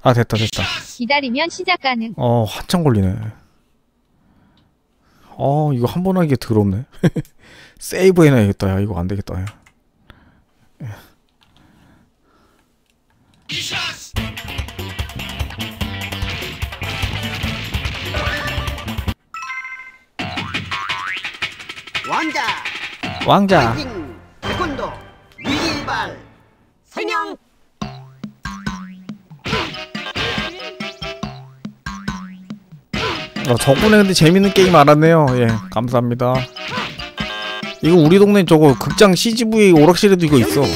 아 됐다. 기다리면 시작 가능. 한참 걸리네. 이거 한 번 하기가 더럽네. 세이브 해놔야겠다. 야 이거 안되겠다. 야. 왕자 태권도 위기일발 세명. 덕분에 근데 재밌는 게임 알았네요. 예, 감사합니다. 이거 우리 동네 저거 극장 CGV 오락실에도 이거 있어.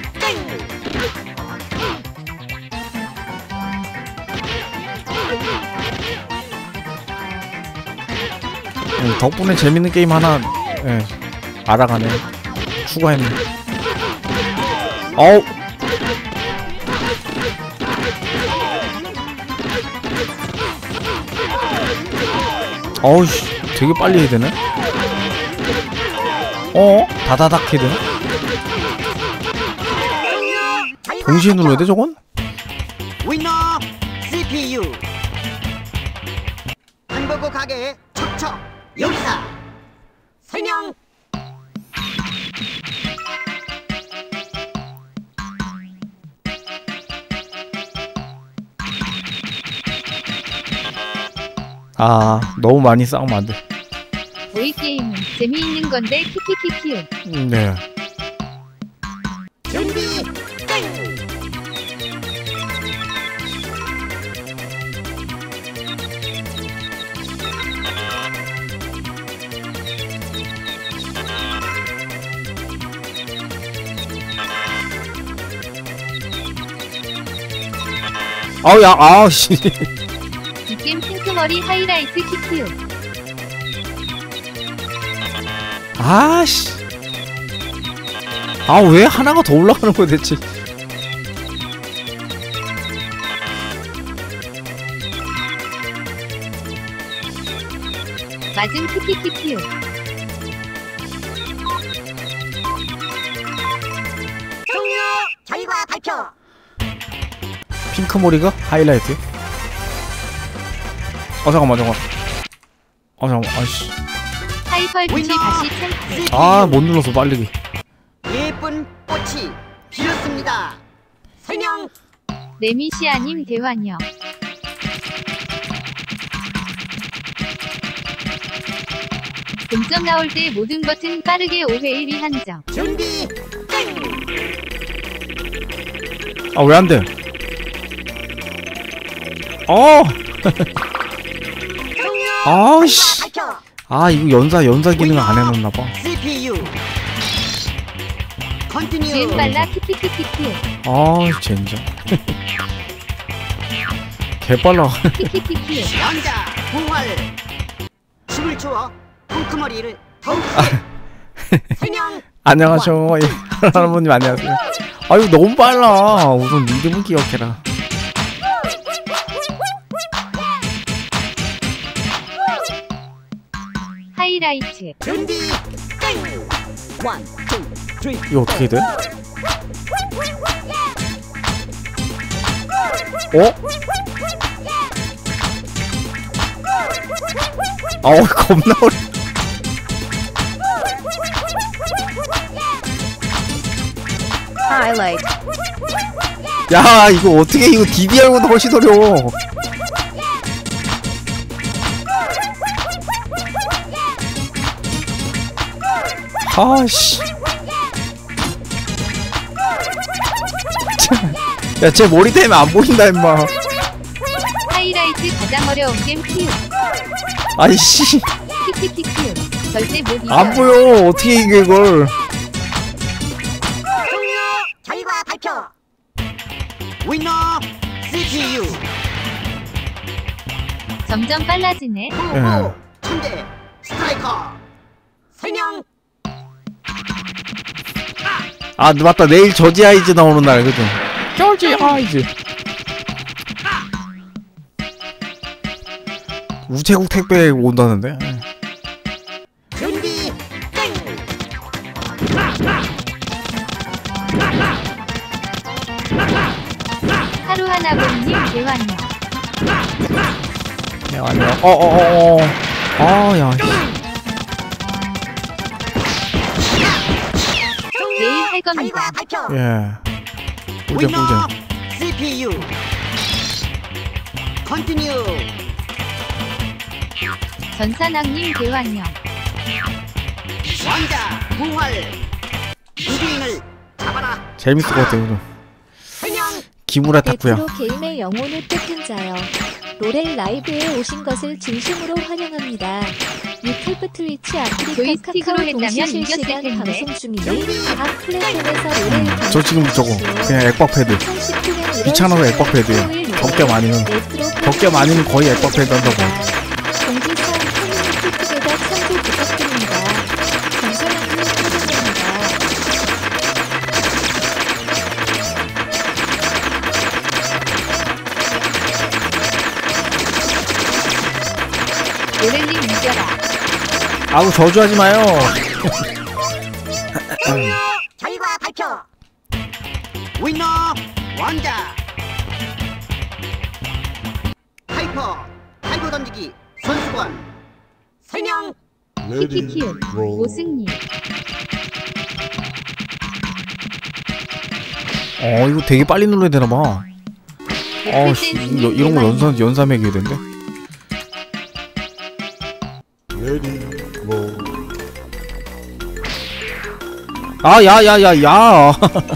덕분에 재밌는 게임 하나 알아가네. 추가했네. 어우 어우씨 되게 빨리 해야 되네. 다다닥 해야 되나? 동시에 눌러야 돼 저건? 위너 CPU hamburger 가게 척척 요리사 세명. 너무 많이 싸우면 안 돼. 오이 게임은 재미있는 건데 키키키키요. 네. 준비 아우씨. 이 게임 핑크머리 하이라이트 키키요. 아씨. 왜 하나가 더 올라가는 거야 대체. 맞은 키키키키요. 종료 결과 발표. 핑크머리가 하이라이트? 잠깐만. 아이씨. 하이펄 빛이 다시 챔프. 못 눌러서 빨리기. 예쁜 꽃이 피었습니다. 세명. 레미시아님 대환영. 동점 나올 때 모든 버튼 빠르게 5회 1위 한정. 준비 왜 안 돼? 아씨. 이거 연사 기능을 안 해놨나봐. CPU 컨티뉴. 지은 빨라 키키키키키. 젠장. 개빨라. 키키키키. 왕자 부활. 춤을 추어 펑크머리를 더욱 세명. 안녕하셔. 할아버님 안녕하세요. 이거 너무 빨라. 우선 리듬을 기억해라. 하이라이트. 준비 원, 투, 쓰리. 이거 어떻게 돼? 겁나 어려. 하이라이트. 야 이거 어떻게 이거 DDR보다 훨씬 어려워. 아씨. 야 쟤 머리 때문에 안 보인다 임마. 하이라이트 가장 어려운 게임 키우. 아이씨. 키키키키우. 절대 못 이겨. 안 보여. 어떻게 이겨 이걸. 종료 결과 발표. 위너 CPU 점점 빨라지네. 후보 천재 스트라이커 세명. 맞다. 내일 저지 아이즈 나오는 날거든. 저지 아이즈. 우체국 택배 온다는데. 준비 하루하나보님 대화. 대환영. 대환영. 야. 내일 할 겁니다. 결과 발표. 예. 꿀잼 위너 꿀잼. CPU. 컨티뉴. 전산왕님 대환영. 왕자 부활. 우주인을 잡아라. 재밌을 것 같아요. 오늘. 설명. 기무라 타쿠야. 레트로 게임의 영혼을 뺏긴 자여. 롤엘 라이브에 오신 것을 진심으로 환영합니다. 유튜브, 트위치, 아프리카, 조이스틱으로 카카오 했다면 동시 이겼을 실시간 텐데. 방송 중이니 각 플랫폼에서 롤엘 저 지금 저거 그냥 액박 패드. 2019년 2,000원 액박 패드예요. 덕겸 아니면 덕겸 아니면 거의 액박 패드 한다고. 공지사항 커뮤니티 투게더 참조 부탁드립니다. 감사합니다. 사랑합니다. 노렐님 이겨라. 아우 저주하지 마요. 결과 발표. 위너 왕자. 하이퍼. 하이퍼 던지기. 선수권. 설명. 키키키우. 오승님. 이거 되게 빨리 눌러야 되나봐. 씨, 이런 거 연삼해야 되는데. 야야야야.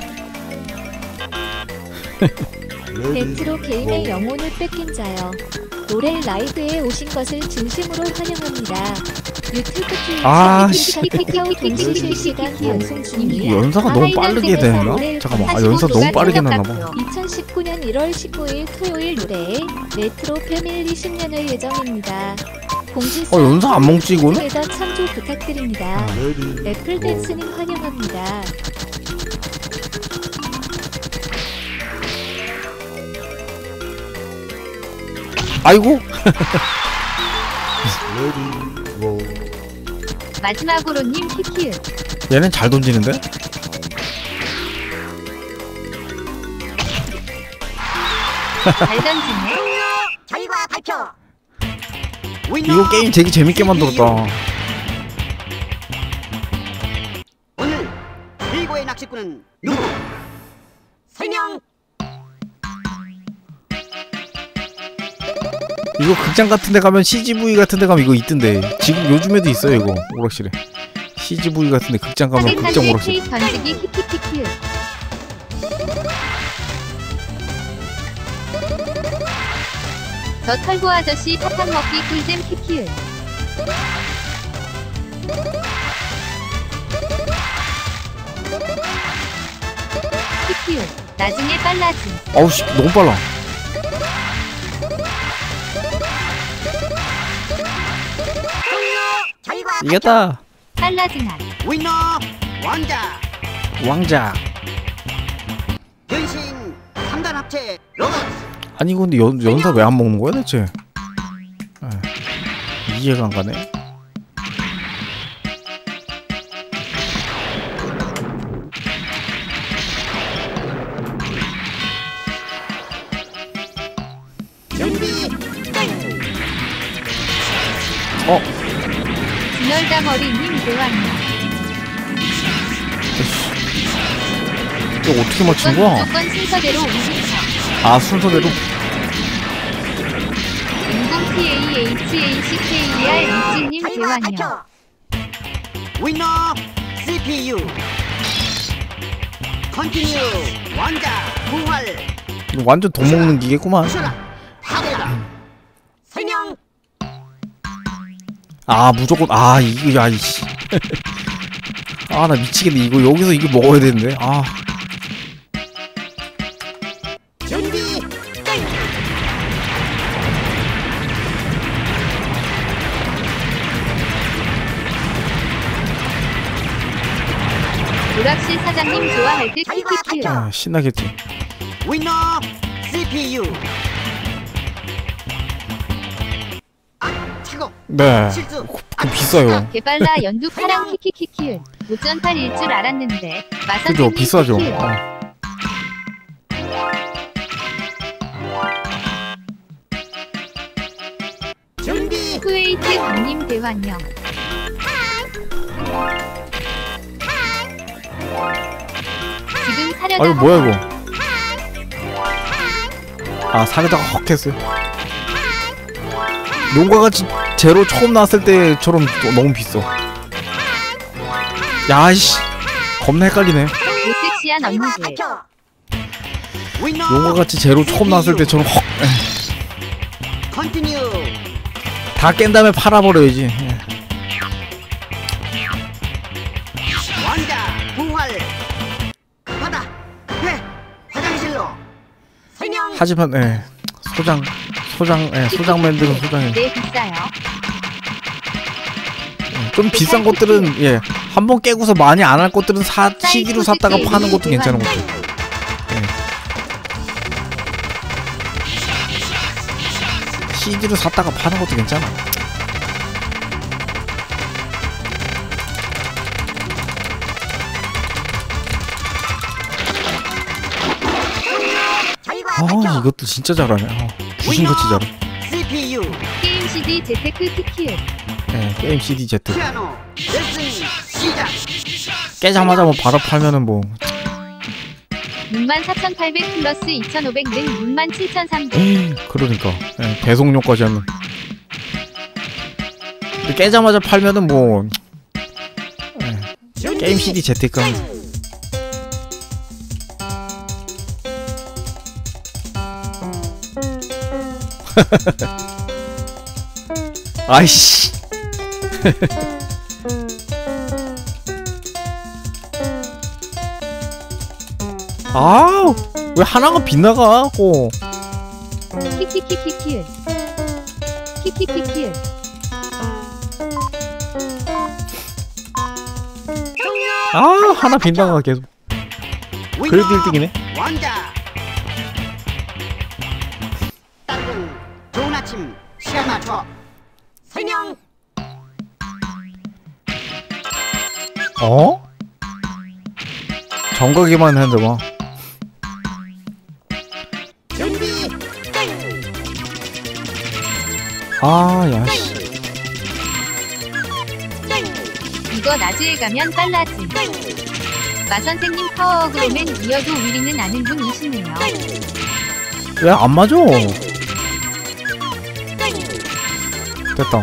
레트로 게임의 영혼을 뺏긴 자여. 롤엘 라이브에 오신 것을 진심으로 환영합니다. 유튜브, 트위치, 카카오 동시 실시간 방송 중입니다. 연사가 너무 빠르게 되나? 잠깐만. 연사 너무 빠르게 나나봐. 2019년 1월 15일 토요일 노래에 레트로 패밀리 10년을 예정입니다. 공지사항 연사 안 먹지 이거는? 투게더 참조 부탁드립니다. 애플 댄스님 환영합니다. 아이고. 마지막으로님 키키우. 얘는 잘 던지는데? 잘 던지네. 결과 발표. 이거 게임 되게 재밌게 만들었다. 오늘 최고의 낚시꾼은 누구? 설명. 이거 극장 같은 데 가면 CGV 같은 데 가면 이거 있던데. 지금 요즘에도 있어요 이거 오락실에. CGV 같은 데 극장 가면 극장 하객한테 오락실. 케이크 던지기 키키키키우. 저 털보 아저씨 사탕 먹기 꿀잼 키키우. 키키우. 나중에 빨라짐. 어우 씨 너무 빨라. 결과 발표. 이겼다. 빨라짐한. 위너 왕자. 왕자. 변신 3단 합체 로봇. 아니 근데 연사 왜 안 먹는 거야 대체? 이해가 안 가네. 준비 땡. 진열다머리님 대환영. 이거 어떻게 맞춘 거야? 무조건 순서대로 움직여. 아 순서대로. 인공 PAHACKER 이지님 결과 대환영. 발표. 위너 CPU. 컨티뉴 왕자 부활. 이거 완전 돈 먹는 기계구만. 부셔라. 파괴라. 설명. 아 무조건 이거 야 이씨. 나 미치겠네. 이거 여기서 이거 먹어야 되는데. 준비 땡. 오락실 사장님 좋아할 듯 키키키우. 신나겠지. 위너 CPU. 차고. 네. 실수. 그 비싸요. 개발라 연두 파랑 키키키키우. 무전팔일 줄 알았는데 마선생님 그죠 비싸죠. 키키우. 쿠웨이트 강림 대환영. 지금 사려다. 아유 뭐야 이거. 아 사려다가 헉 했어요. 용과같이 제로 처음 나왔을 때처럼 너무 비싸. 야이씨 겁나 헷갈리네. 오섹시한 언니들. 용과같이 제로 처음 나왔을 때처럼 헉. 컨티뉴. 다 깬 다음에 팔아버려야지. 예. 왕자 부활. 바다. 회. 화장실로. 세명. 하지만 예. 소장 만드는 소장에 네 비싸요. 좀 비싼 것들은 예 한 번 깨고서 많이 안 할 것들은 CD로 샀다가 파는 것도 괜찮은 것 같아요. 예. CD로 샀다가 파는 것도 괜찮아. 아 이것도 진짜 잘하네. 귀신같이 잘해. CPU. 게임 CD 재테크 키키을. 예, 게임 CD Z 피아노. 레슨 시작. 깨자마자 뭐 바로 팔면은 뭐 64,800 플러스 2,500는 67,300. 그러니까 예, 배송료까지 하면 근데 깨자마자 팔면은 뭐 예, 게임 CD 재테크 하면 아이씨 아우 왜 하나가 빗나가고 키키키키키을. 키키키키을. 아 하나 빗나가 계속 그래도 1등이네. 왕자. 땅콩. 좋은 아침. 시간 맞춰. 세명. 어? 정각이만 했는데 봐. 준비. 땡. 아 야씨 이거 나즈에 가면 빨라짐. 마선생님 파워 어그로맨 이어도 울리는 아는 분이시네요. 왜 안 맞아? 됐다.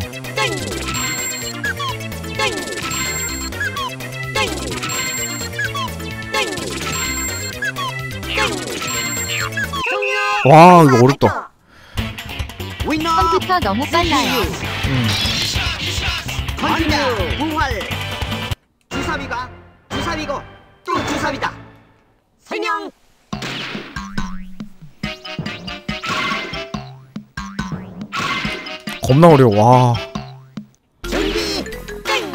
와 이거 어렵다. 위너. 컴퓨터 너무 빨라요. 왕자 부활. 주사위가 주사위고 또 주사위다. 세명. 겁나 어려워. 와. 준비. 땡.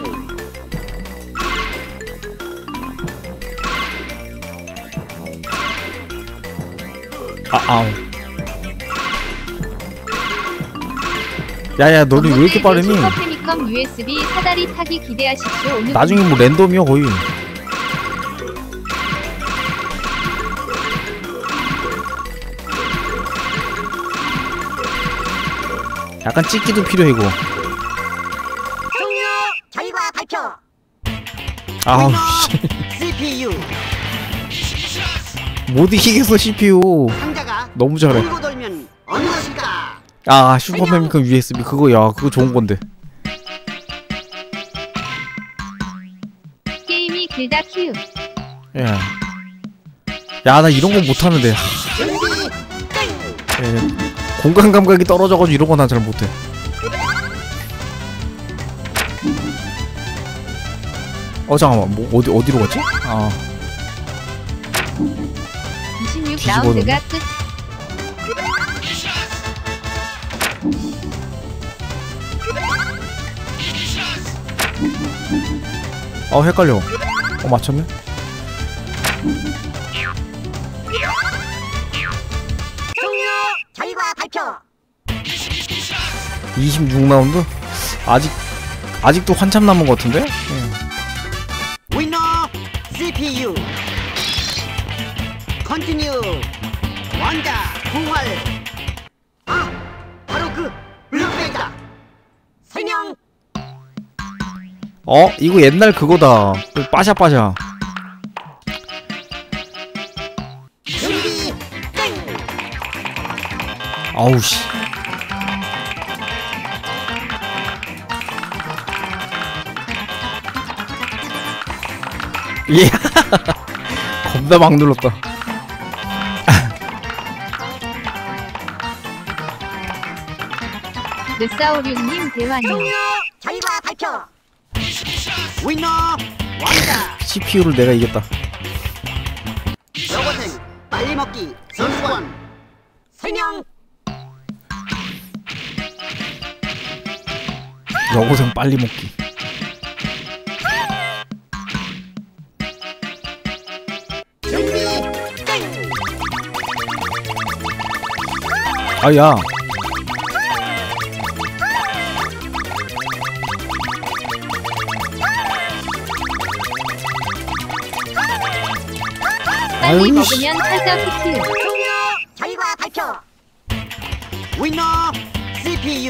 아우. 야야 너는 왜 이렇게 빠르니? 슈퍼 패미컴 USB 사다리 타기 기대하십시오. 오늘 나중에 뭐 랜덤이야 거의. 약간 찍기도 필요해 이거. 결과 발표. 아우 씨. CPU. 못 이기겠어 CPU. 상자가 너무 잘해. 돌고 돌면 어느 것일까? 아 슈퍼 패미컴 USB 그거 야 그거 좋은 건데. 게임이 길다 키우. 예. 야 나 이런 거 못하는데. 준비. 땡. 예. 공간 감각이 떨어져가지고 이런 거 난 잘 못해. 잠깐만 뭐 어디로 갔지? 아 26라운드가 끝. 헷갈려. 맞췄네. 결과 발표. 26라운드? 아직도 한참 남은 것 같은데? 위너 CPU. 컨티뉴. 왕자 부활. 아 바로 그 블루베이다. 이거 옛날 그거다. 빠샤빠샤. 준비 끝. 아우씨. 예. 겁나 막 눌렀다. 르사오류님 대환영. 결과 발표. 위너 왕자. CPU를 내가 이겼다. 여고생 빨리 먹기 선수권 3명. 여고생 빨리 먹기. 준비 끝. 아야. 빨리 아유, 먹으면 탈적 키키. 결과 발표. 위너 CPU.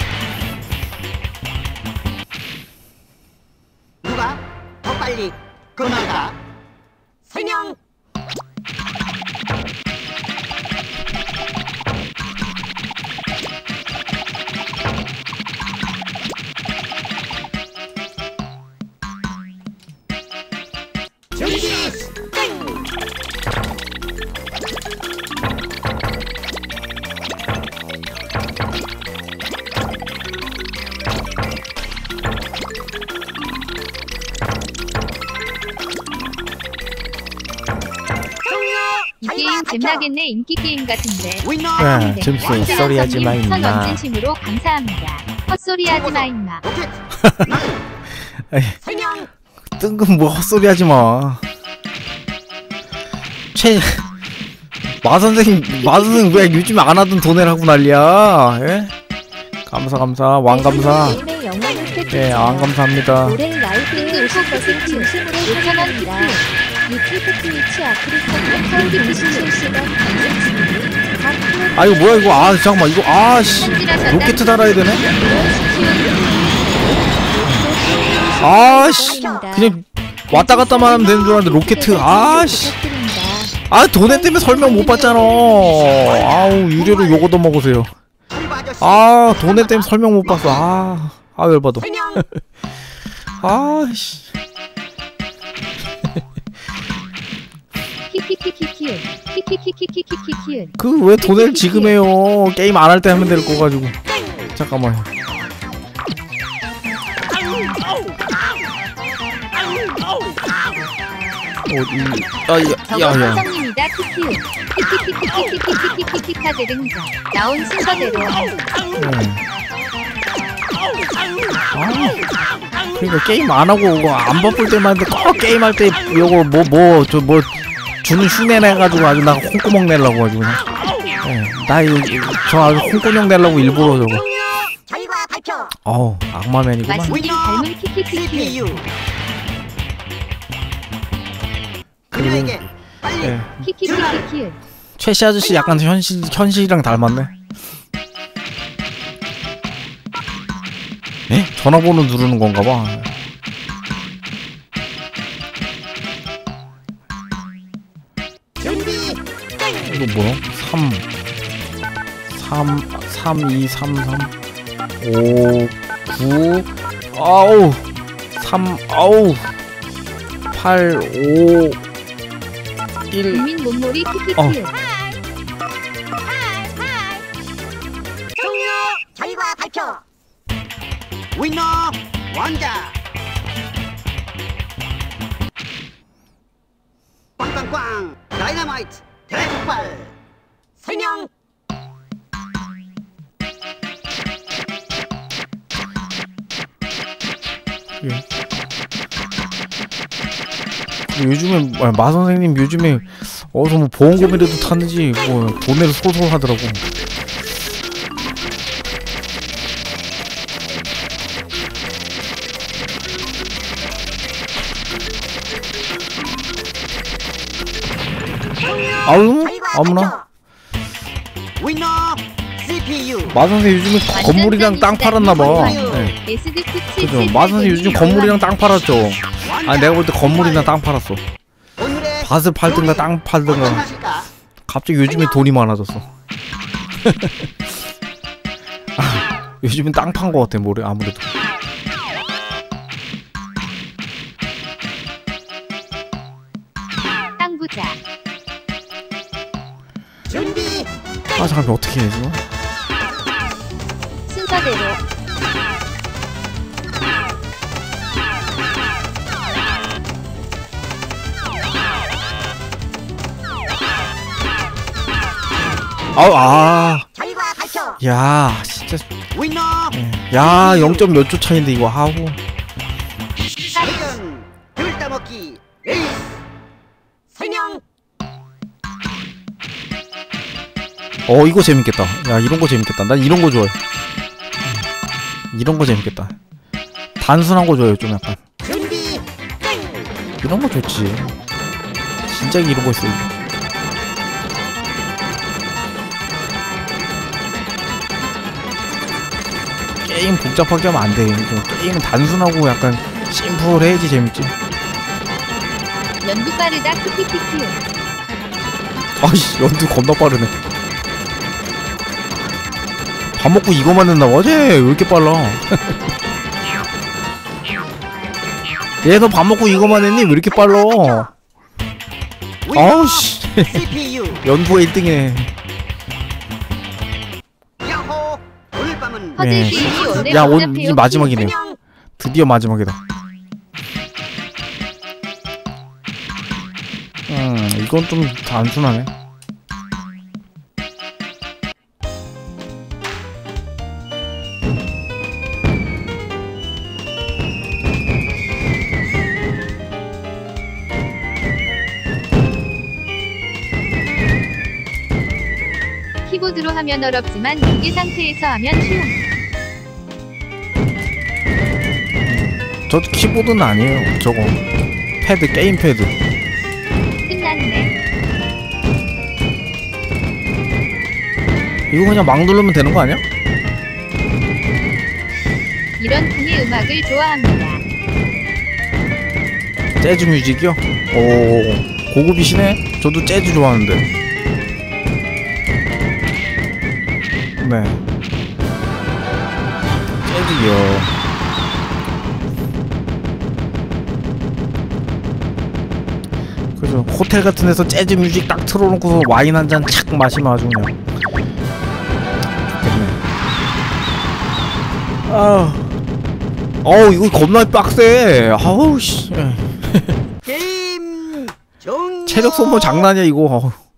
누가 더 빨리 끝날까? 3명. 준비 끝. 이 게임 잼나겠네. 인기 게임 같은데. 위너 네, 재밌어요. 헛소리 하지 마, 임마. 선언진심으로 감사합니다. 헛소리 하지 마 임마. 로켓. 에이, 3명. 뜬금 뭐 헛소리 하지 마. 마선생 왜 요즘에 안 하던 돈 내라고 난리야? 예? 감사 왕감사. 게임의 영혼을 뺏긴 예, 자요. 왕감사합니다. 노래 라이브에 오신 것을 진심으로 환영합니다. 유튜브 트위치 아프리카 컴퓨터 실시간 방송 중이니 각 플랫폼 아 이거 뭐야 이거. 아 잠깐만 이거. 아씨. 로켓 달아야 되네. 아씨. 그냥 왔다 갔다만 하면 되는 줄 알았는데 로켓. 아씨. 부탁드립니다. 아 돈에 때문에 설명 못 받잖아. 아우 유료로 요거도 먹으세요. 아 돈에 때문에 설명 못 봤어. 아 열받아. 3명. 아씨. 키키키키키키. 키키키키키키키. 그 왜 돈을 지금 해요. 게임 안 할 때 하면 될 거 가지고. 잠깐만. 저거 야야. 선생님이다. 키키. 키키키키키키키키키키 카드 등장. 나온 순서대로. 그러니까 게임 안 하고 안 바쁠 때만 해도 꼭 게임 할 때 요거 뭐 주는 흉내 내가지고 아주 나 콩구멍 내려고 가지고 그냥. 나 이거 저 아주 콩구멍 내려고 일부러 저거. 결과 발표. 어우 악마맨이구만. 마신님 닮은 키키키키. CPU. 그리고 그녀에게 빨리. 예, 키키키키키. 최씨 아저씨 약간 현실이랑 닮았네. 에? 전화번호 누르는 건가 봐. 준비 이거 뭐야? 3 2 3 5 9 아우 3 아우 8 5 1 국민 몸놀이 키키키. 결과 발표. 위너 왕자. 꽝꽝꽝 다이너마이트 대폭발. 3명. 예. 요즘에 마 선생님 요즘에 어디서 뭐 보험금이라도 타는지 뭐 돈을 소소 하더라고. 아우 결과 아무나. 발표. 위너 CPU. CPU. 마선생 요즘에 건물이랑 땅 팔았나봐. 네. SDT 그죠. 마선생 요즘 건물이랑 땅 팔았죠. 아 내가 볼 때 건물이랑 땅 팔았어. 오늘의 밭을 팔든가 땅 어떤 팔든가. 맛일까? 갑자기 요즘에 돈이 많아졌어. 아, 요즘엔 땅 판 거 같아 뭐래 아무래도. 땅 부자. 준비. 아 잠깐만 어떻게 해 이거? 순서대로. 결과 발표. 야 진짜 위너 야 0점 몇 초 차인데 이거 하고. 대전 둘 따먹기 레이스. 설명. 이거 재밌겠다. 야 이런 거 재밌겠다. 난 이런 거 좋아해. 이런 거 재밌겠다. 단순한 거 좋아해요 좀 약간. 준비. 이런 거 좋지. 진짜 이런 거 있어 이거. 게임 복잡하게 하면 안 돼. 게임은 단순하고 약간 심플해야지 재밌지. 연두 빠르다 크키키키. 아이씨 연두 겁나 빠르네. 밥 먹고 이거만 했나 봐. 어제 왜 이렇게 빨라? 얘 너 밥 먹고 이거만 했니? 왜 이렇게 빨라? 아우씨 CPU. 연두가 1등이네. 야호. 오늘 밤은 퍼즐 네. 게임이 원래 야 오늘 복잡해요. 이제 마지막이네요. 설명. 드디어 마지막이다. 이건 좀 단순하네. 키보드로 하면 어렵지만 무게 상태에서 하면 쉬움. 저도 키보드는 아니에요. 저거 패드 게임 패드. 끝났네. 이거 그냥 막 누르면 되는 거 아니야? 이런 풍의 음악을 좋아합니다. 재즈 뮤직이요? 오 고급이시네. 저도 재즈 좋아하는데. 네. 재즈요. 그죠. 호텔 같은 데서 재즈 뮤직 딱 틀어놓고서 와인 한 잔 착 마시면 아주 그냥 좋겠네. 이거 겁나 빡세. 아우 씨. 게임 종료. 체력 소모 장난이야 이거.